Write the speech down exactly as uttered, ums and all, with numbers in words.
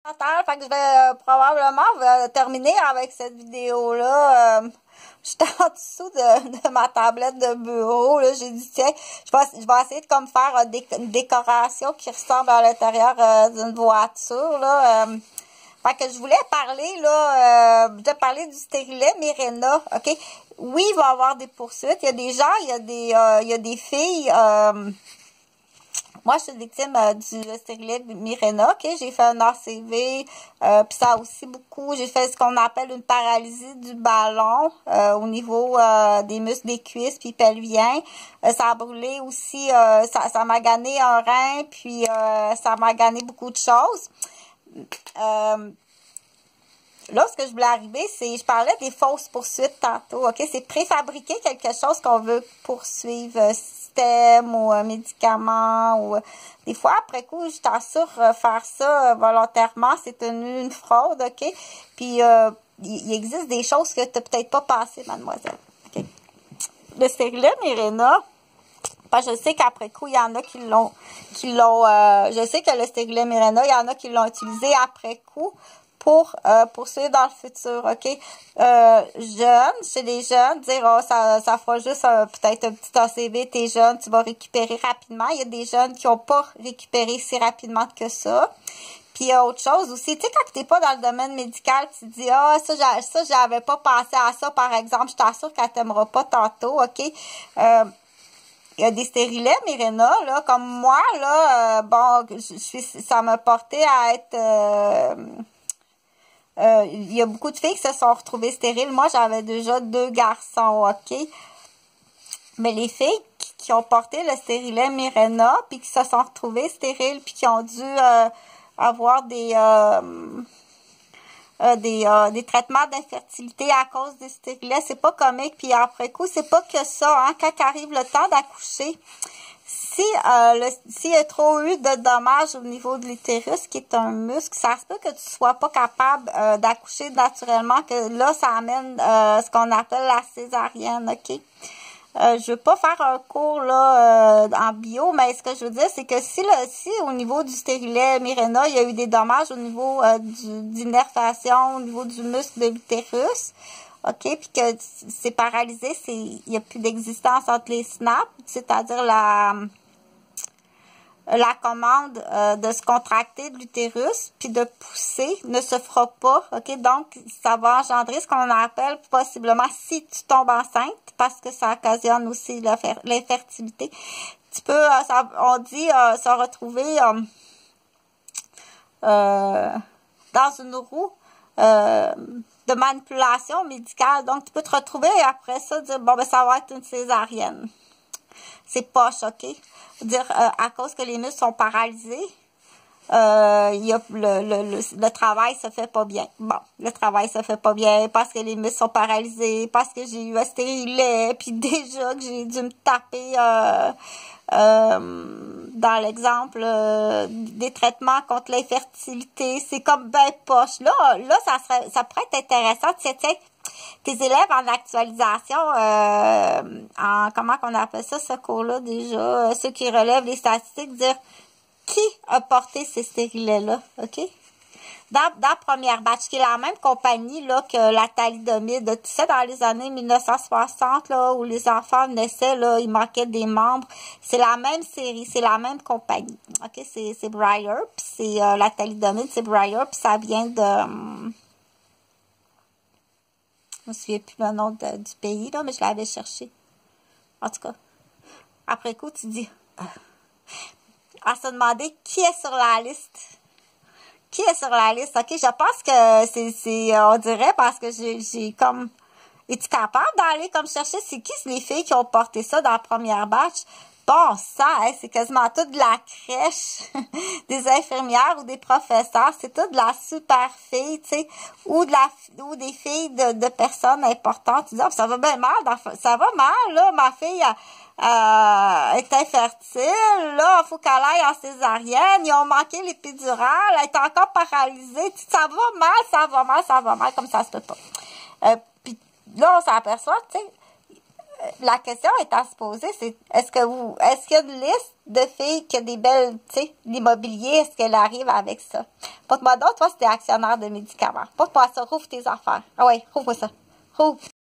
Fait que je vais euh, probablement euh, terminer avec cette vidéo-là. Euh, J'étais en dessous de, de ma tablette de bureau. Là, j'ai dit, tiens, je vais, je vais essayer de comme faire euh, des, une décoration qui ressemble à l'intérieur euh, d'une voiture. Là. Euh, fait que je voulais parler, là, euh, de parler du stérilet Mirena, OK? Oui, il va y avoir des poursuites. Il y a des gens, il y a des, euh, il y a des filles... Euh, Moi, je suis victime euh, du stérilet Mirena, ok? J'ai fait un A C V, euh, puis ça aussi beaucoup. J'ai fait ce qu'on appelle une paralysie du ballon euh, au niveau euh, des muscles des cuisses puis pelviens. Euh, ça a brûlé aussi, euh, ça, ça m'a gagné un rein, puis euh, ça m'a gagné beaucoup de choses. Euh, Là, ce que je voulais arriver, c'est, je parlais des fausses poursuites tantôt, ok? C'est préfabriquer quelque chose qu'on veut poursuivre, euh, système ou un médicament, ou euh, des fois, après coup, je t'assure, euh, faire ça euh, volontairement, c'est une, une fraude, ok? Puis, euh, il, il existe des choses que tu n'as peut-être pas passées, mademoiselle, ok? Le stérilet Mirena, parce que je sais qu'après coup, il y en a qui l'ont, qui l'ont, euh, je sais que le stérilet Mirena, il y en a qui l'ont utilisé après coup, pour euh, poursuivre dans le futur, OK? Euh, jeunes, chez les jeunes, dire, oh, ça, ça fera juste euh, peut-être un petit A C V, t'es jeune, tu vas récupérer rapidement. Il y a des jeunes qui n'ont pas récupéré si rapidement que ça. Puis il y a autre chose aussi, tu sais, quand t'es pas dans le domaine médical, tu te dis, ah, oh, ça, ça, j'avais pas pensé à ça, par exemple, je t'assure qu'elle t'aimera pas tantôt, OK? Euh, Il y a des stérilets Mirena, là, comme moi, là, euh, bon, je suis, ça m'a porté à être... Euh, Euh, il y a beaucoup de filles qui se sont retrouvées stériles. Moi, j'avais déjà deux garçons, OK? Mais les filles qui, qui ont porté le stérilet Mirena, puis qui se sont retrouvées stériles, puis qui ont dû euh, avoir des, euh, euh, des, euh, des traitements d'infertilité à cause du stérilet, c'est pas comique. Puis après coup, c'est pas que ça, hein? Quand arrive le temps d'accoucher, si euh, s'il y a trop eu de dommages au niveau de l'utérus, qui est un muscle, ça se peut que tu sois pas capable euh, d'accoucher naturellement, que là, ça amène euh, ce qu'on appelle la césarienne, OK? Euh, je veux pas faire un cours là euh, en bio, mais ce que je veux dire, c'est que si, le, si au niveau du stérilet Mirena, il y a eu des dommages au niveau euh, d'innervation, au niveau du muscle de l'utérus, OK, puis que c'est paralysé, c'est il n'y a plus d'existence entre les snaps, c'est-à-dire la la commande euh, de se contracter de l'utérus puis de pousser ne se fera pas, OK? Donc, ça va engendrer ce qu'on appelle possiblement, si tu tombes enceinte, parce que ça occasionne aussi l'infertilité, tu peux, euh, ça, on dit, euh, se retrouver euh, euh, dans une roue euh, de manipulation médicale. Donc, tu peux te retrouver et après ça, dire, bon, ben, ça va être une césarienne. C'est poche, OK? Dire, euh, à cause que les muscles sont paralysés, euh, y a le, le, le, le travail se fait pas bien. Bon, le travail se fait pas bien parce que les muscles sont paralysés, parce que j'ai eu un stérilet, puis déjà que j'ai dû me taper euh, euh, dans l'exemple euh, des traitements contre l'infertilité. C'est comme ben poche. Là, là, ça serait, ça pourrait être intéressant. Tiens, tiens, tes élèves en actualisation, euh, en comment qu'on appelle ça, ce cours-là déjà, euh, ceux qui relèvent les statistiques, dire qui a porté ces stérilets-là, OK? Dans, dans la première batch, qui est la même compagnie là, que la thalidomide. Tu sais, dans les années mille neuf cent soixante, là, où les enfants naissaient, là, il manquait des membres. C'est la même série, c'est la même compagnie. OK? C'est Breyer, puis c'est euh, la thalidomide, c'est Breyer, puis ça vient de... Hum, je me souviens plus le nom de, du pays, là, mais je l'avais cherché. En tout cas, après coup, tu dis... Euh, à se demander qui est sur la liste. Qui est sur la liste? OK, je pense que c'est, on dirait, parce que j'ai comme... Es-tu capable d'aller comme chercher c'est qui les filles qui ont porté ça dans la première batch? Bon, ça, hein, c'est quasiment tout de la crèche, des infirmières ou des professeurs, c'est tout de la super fille, tu sais, ou de la ou des filles de, de personnes importantes. Tu dis, oh, ça va bien mal, ça va mal, là, ma fille euh, est infertile, là, il faut qu'elle aille en césarienne, ils ont manqué l'épidurale, elle est encore paralysée, tu sais, ça va mal, ça va mal, ça va mal, comme ça se peut pas. Euh, puis là, on s'aperçoit, tu sais, la question est à se poser, c'est est-ce que vous est-ce qu'il y a une liste de filles qui a des belles, tu sais, l'immobilier, est-ce qu'elle arrive avec ça? Porte-moi donc, toi, si t'es actionnaire de médicaments. Porte-moi ça, rouvre tes affaires. Ah ouais, rouvre ça. Rouvre.